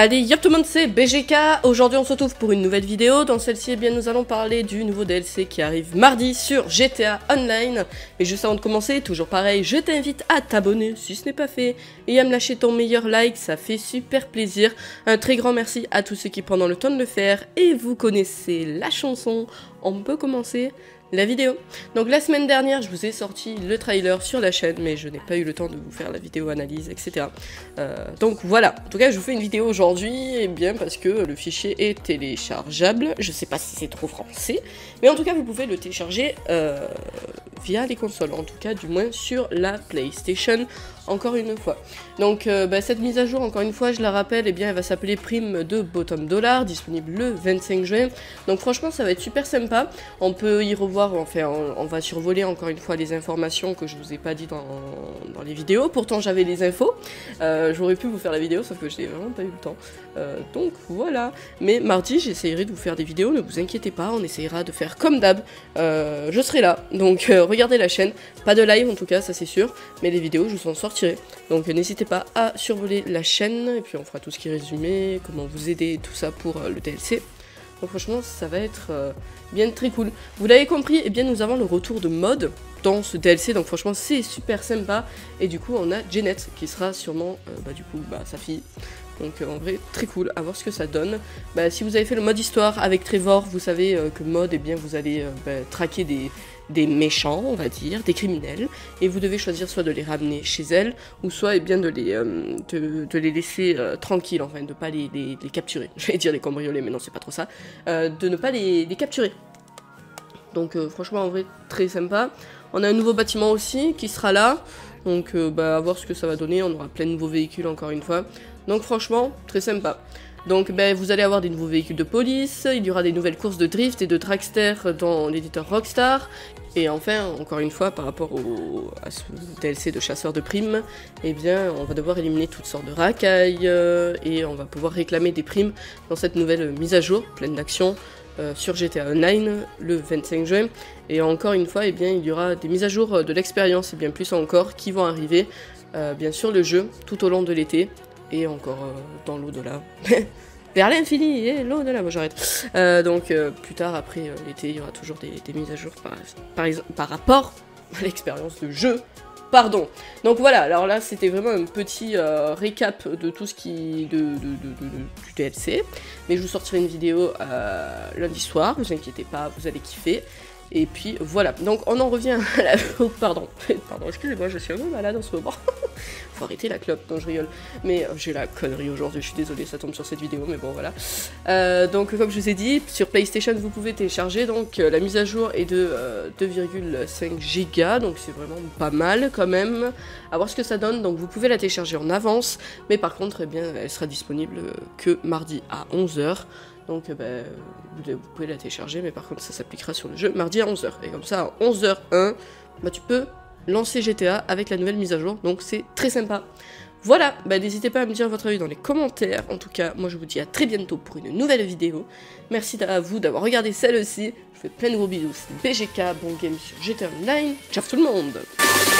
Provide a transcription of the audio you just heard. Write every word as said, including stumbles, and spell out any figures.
Allez, yop tout le monde, c'est B G K. Aujourd'hui on se retrouve pour une nouvelle vidéo. Dans celle-ci, eh bien, nous allons parler du nouveau D L C qui arrive mardi sur G T A Online. Mais juste avant de commencer, toujours pareil, je t'invite à t'abonner si ce n'est pas fait et à me lâcher ton meilleur like, ça fait super plaisir. Un très grand merci à tous ceux qui prennent le temps de le faire. Et vous connaissez la chanson, on peut commencer la vidéo. Donc la semaine dernière, je vous ai sorti le trailer sur la chaîne, mais je n'ai pas eu le temps de vous faire la vidéo analyse, et cetera. Euh, donc voilà, en tout cas je vous fais une vidéo aujourd'hui, et bien parce que le fichier est téléchargeable. Je sais pas si c'est trop français, mais en tout cas vous pouvez le télécharger euh, via les consoles, en tout cas du moins sur la PlayStation, encore une fois. Donc euh, bah, cette mise à jour, encore une fois, je la rappelle, et eh bien elle va s'appeler Prime de Bottom Dollar, disponible le vingt-cinq juin. Donc franchement ça va être super sympa, on peut y revoir, enfin on, on va survoler encore une fois les informations que je vous ai pas dit dans, dans les vidéos. Pourtant j'avais les infos, euh, j'aurais pu vous faire la vidéo, sauf que j'ai vraiment pas eu le temps. Euh, donc voilà, mais mardi j'essayerai de vous faire des vidéos, ne vous inquiétez pas, on essayera de faire comme d'hab, euh, je serai là, donc euh, regardez la chaîne, pas de live en tout cas, ça c'est sûr, mais les vidéos je vous en sortirai, donc euh, n'hésitez pas à survoler la chaîne, et puis on fera tout ce qui est résumé, comment vous aider, tout ça pour euh, le D L C. Donc franchement ça va être euh, bien très cool. Vous l'avez compris, et eh bien nous avons le retour de mode dans ce D L C, donc franchement c'est super sympa, et du coup on a Jeanette qui sera sûrement euh, bah, du coup bah, sa fille. Donc euh, en vrai très cool, à voir ce que ça donne. Bah, si vous avez fait le mode histoire avec Trevor, vous savez euh, que mode, et eh bien vous allez euh, bah, traquer des, des méchants, on va dire, des criminels, et vous devez choisir soit de les ramener chez elle, ou soit et eh bien de les, euh, de, de les laisser euh, tranquilles, enfin de pas les, les, les capturer. J'allais dire les cambrioler, mais non c'est pas trop ça. Euh, de ne pas les, les capturer. Donc euh, franchement en vrai très sympa. On a un nouveau bâtiment aussi qui sera là. Donc euh, bah, à voir ce que ça va donner, on aura plein de nouveaux véhicules encore une fois. Donc franchement, très sympa. Donc bah, vous allez avoir des nouveaux véhicules de police, il y aura des nouvelles courses de drift et de dragster dans l'éditeur Rockstar. Et enfin, encore une fois, par rapport au, à ce D L C de chasseur de primes, eh bien on va devoir éliminer toutes sortes de racailles euh, et on va pouvoir réclamer des primes dans cette nouvelle mise à jour, pleine d'actions. Euh, sur G T A Online le vingt-cinq juin, et encore une fois eh bien, il y aura des mises à jour de l'expérience et bien plus encore qui vont arriver euh, bien sûr le jeu tout au long de l'été et encore euh, dans l'au-delà vers l'infini et l'au-delà, moi j'arrête euh, donc euh, plus tard après euh, l'été il y aura toujours des, des mises à jour par, par, exemple, par rapport à l'expérience de jeu. Pardon. Donc voilà, alors là c'était vraiment un petit euh, récap de tout ce qui... De, de, de, de, du D L C. Mais je vous sortirai une vidéo euh, lundi soir, vous inquiétez pas, vous allez kiffer. Et puis voilà, donc on en revient à la... Oh, pardon, pardon, excusez-moi, je suis un peu malade en ce moment. Faut arrêter la clope, non je rigole. Mais euh, j'ai la connerie aujourd'hui, je suis désolée, ça tombe sur cette vidéo, mais bon voilà. Euh, donc comme je vous ai dit, sur PlayStation vous pouvez télécharger, donc euh, la mise à jour est de euh, deux virgule cinq giga, donc c'est vraiment pas mal quand même. À voir ce que ça donne, donc vous pouvez la télécharger en avance, mais par contre, eh bien, elle sera disponible que mardi à onze heures. Donc euh, bah, vous, vous pouvez la télécharger, mais par contre ça s'appliquera sur le jeu mardi à onze heures. Et comme ça, à onze heures un, bah, tu peux lancer G T A avec la nouvelle mise à jour, donc c'est très sympa. Voilà, bah, n'hésitez pas à me dire votre avis dans les commentaires. En tout cas, moi je vous dis à très bientôt pour une nouvelle vidéo. Merci à vous d'avoir regardé celle-ci. Je vous fais plein de gros bisous. C'était B G K, bon game sur G T A Online. Ciao tout le monde!